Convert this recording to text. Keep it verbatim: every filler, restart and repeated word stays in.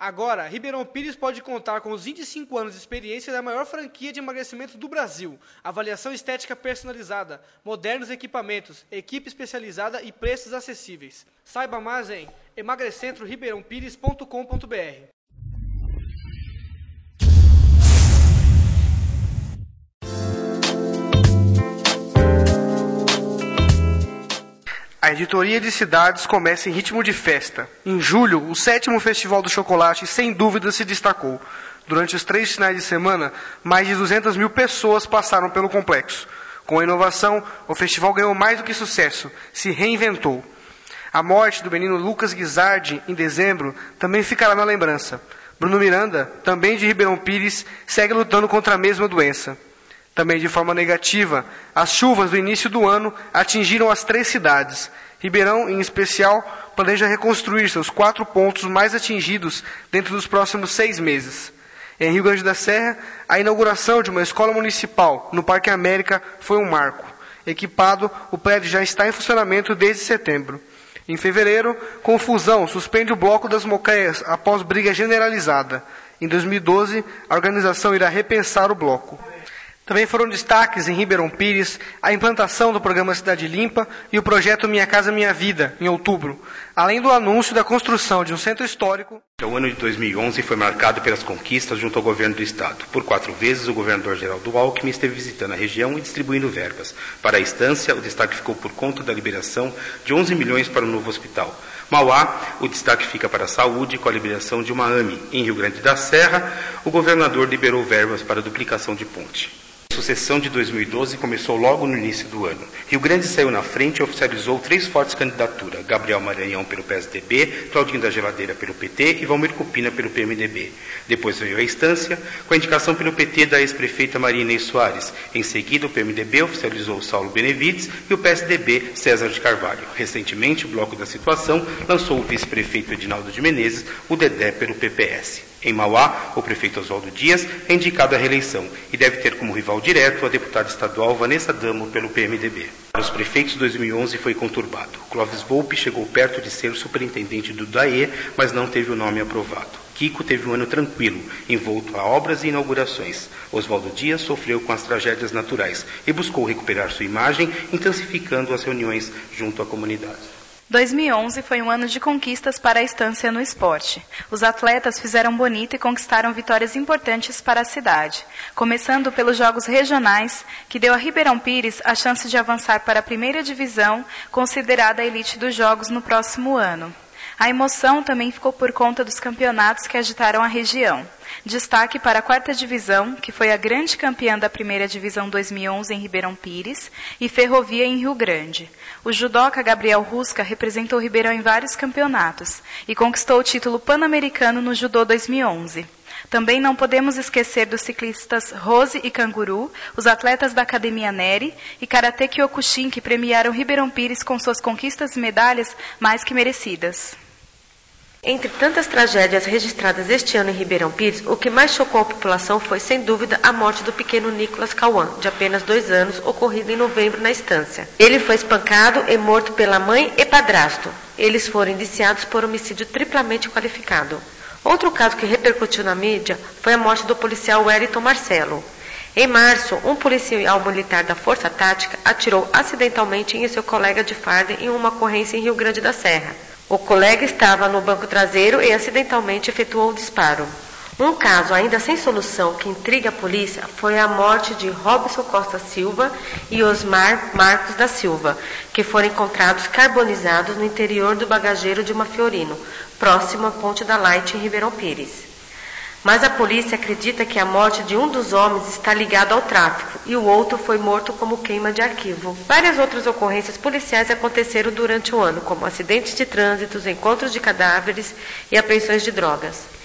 Agora, Ribeirão Pires pode contar com os vinte e cinco anos de experiência da maior franquia de emagrecimento do Brasil. Avaliação estética personalizada, modernos equipamentos, equipe especializada e preços acessíveis. Saiba mais em emagrecentro ribeirão pires ponto com ponto br. A editoria de cidades começa em ritmo de festa. Em julho, o sétimo Festival do Chocolate sem dúvida se destacou. Durante os três finais de semana, mais de duzentas mil pessoas passaram pelo complexo. Com a inovação, o festival ganhou mais do que sucesso, se reinventou. A morte do menino Lucas Guizardi, em dezembro, também ficará na lembrança. Bruno Miranda, também de Ribeirão Pires, segue lutando contra a mesma doença. Também de forma negativa, as chuvas do início do ano atingiram as três cidades. Ribeirão, em especial, planeja reconstruir seus quatro pontos mais atingidos dentro dos próximos seis meses. Em Rio Grande da Serra, a inauguração de uma escola municipal no Parque América foi um marco. Equipado, o prédio já está em funcionamento desde setembro. Em fevereiro, Confusão suspende o bloco das Mocaias após briga generalizada. Em dois mil e doze, a organização irá repensar o bloco. Também foram destaques em Ribeirão Pires a implantação do programa Cidade Limpa e o projeto Minha Casa Minha Vida, em outubro, além do anúncio da construção de um centro histórico. O ano de dois mil e onze foi marcado pelas conquistas junto ao governo do Estado. Por quatro vezes, o governador Geraldo Alckmin esteve visitando a região e distribuindo verbas. Para a Estância, o destaque ficou por conta da liberação de onze milhões para o novo hospital. Mauá, o destaque fica para a saúde com a liberação de uma AME. Em Rio Grande da Serra, o governador liberou verbas para a duplicação de ponte. A sucessão de dois mil e doze começou logo no início do ano. Rio Grande saiu na frente e oficializou três fortes candidaturas: Gabriel Maranhão pelo P S D B, Claudinho da Geladeira pelo P T e Valmir Cupina pelo P M D B. Depois veio a Estância, com a indicação pelo P T da ex-prefeita Maria Inês Soares. Em seguida, o P M D B oficializou Saulo Benevides e o P S D B César de Carvalho. Recentemente, o Bloco da Situação lançou o vice-prefeito Edinaldo de Menezes, o Dedé pelo P P S. Em Mauá, o prefeito Oswaldo Dias é indicado à reeleição e deve ter como rival direto a deputada estadual Vanessa Damo pelo P M D B. Para os prefeitos, dois mil e onze foi conturbado. Clóvis Volpi chegou perto de ser superintendente do D A E, mas não teve o nome aprovado. Kiko teve um ano tranquilo, envolto a obras e inaugurações. Oswaldo Dias sofreu com as tragédias naturais e buscou recuperar sua imagem, intensificando as reuniões junto à comunidade. dois mil e onze foi um ano de conquistas para a Estância no esporte. Os atletas fizeram bonito e conquistaram vitórias importantes para a cidade, começando pelos Jogos Regionais, que deu a Ribeirão Pires a chance de avançar para a primeira divisão, considerada a elite dos Jogos no próximo ano. A emoção também ficou por conta dos campeonatos que agitaram a região. Destaque para a quarta divisão, que foi a grande campeã da primeira divisão dois mil e onze em Ribeirão Pires, e Ferrovia em Rio Grande. O judoca Gabriel Rusca representou Ribeirão em vários campeonatos e conquistou o título pan-americano no Judô dois mil e onze. Também não podemos esquecer dos ciclistas Rose e Canguru, os atletas da Academia Neri e Karatê Kyokushin, que premiaram Ribeirão Pires com suas conquistas e medalhas mais que merecidas. Entre tantas tragédias registradas este ano em Ribeirão Pires, o que mais chocou a população foi, sem dúvida, a morte do pequeno Nicolas Cauã, de apenas dois anos, ocorrida em novembro na Estância. Ele foi espancado e morto pela mãe e padrasto. Eles foram indiciados por homicídio triplamente qualificado. Outro caso que repercutiu na mídia foi a morte do policial Wellington Marcelo. Em março, um policial militar da Força Tática atirou acidentalmente em seu colega de farda em uma ocorrência em Rio Grande da Serra. O colega estava no banco traseiro e acidentalmente efetuou o disparo. Um caso ainda sem solução que intriga a polícia foi a morte de Robson Costa Silva e Osmar Marcos da Silva, que foram encontrados carbonizados no interior do bagageiro de uma Fiorino, próximo à Ponte da Light, em Ribeirão Pires. Mas a polícia acredita que a morte de um dos homens está ligada ao tráfico e o outro foi morto como queima de arquivo. Várias outras ocorrências policiais aconteceram durante o ano, como acidentes de trânsito, encontros de cadáveres e apreensões de drogas.